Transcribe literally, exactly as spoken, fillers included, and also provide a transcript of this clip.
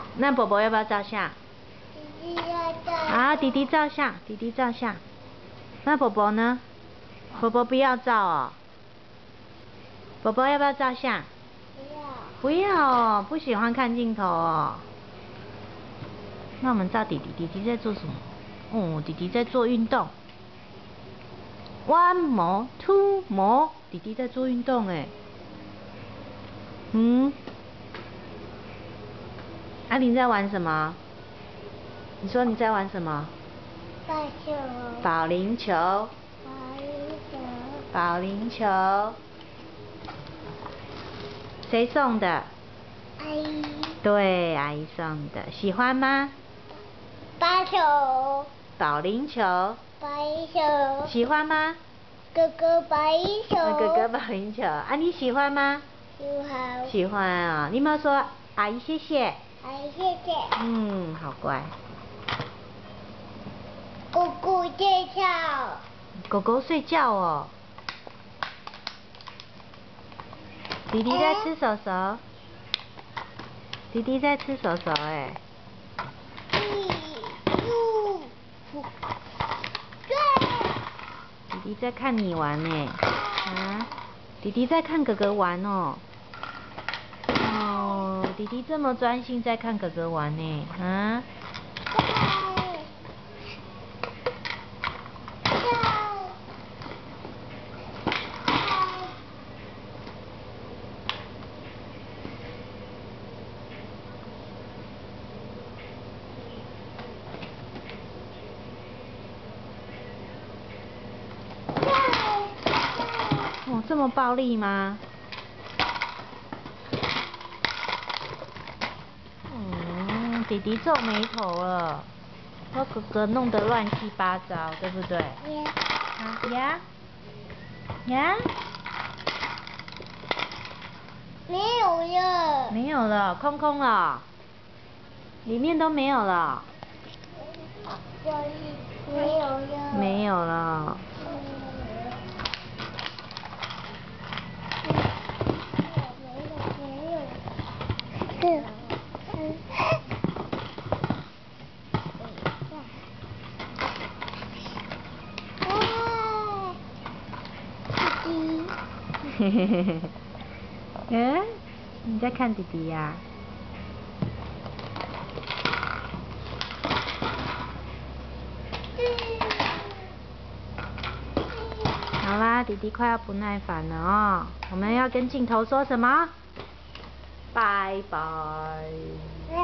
那宝宝要不要照相？ 弟弟要照。 啊，弟弟照相，弟弟照相。那宝宝呢？宝宝不要照哦。宝宝要不要照相？ 不要。 不要哦，不喜欢看镜头哦。那我们照弟弟，弟弟在做什么？哦，弟弟在做运动。One more, two more， 弟弟在做运动哎。嗯。阿玲在玩什么？你说你在玩什么？ 棒球。 保龄球。 保龄球。 保龄球。谁送的？ 阿姨。对， 阿姨送的。喜欢吗？ 棒球。 保龄球。 保龄球。 喜欢吗？ 哥哥保龄球。 哥哥保龄球。啊，你喜欢吗？ 喜欢。 喜欢啊！你有没有说阿姨谢谢？ 阿姨谢谢。 嗯，好乖。 狗狗睡觉。 狗狗睡觉哦。弟弟在吃手手。弟弟在吃手手哎。弟弟在看你玩呢。啊？弟弟在看哥哥玩哦。哦，弟弟这么专心在看哥哥玩呢。啊？哦，这么暴力吗？嗯，弟弟皱眉头了，把哥哥弄得乱七八糟，对不对？啊呀呀！ 没有了。 没有了，空空了，里面都没有了。 没有了。 没有了。嘿嘿嘿嘿，嗯，你在看弟弟呀？好啦，弟弟快要不耐烦了哦，我们要跟镜头说什么？拜拜。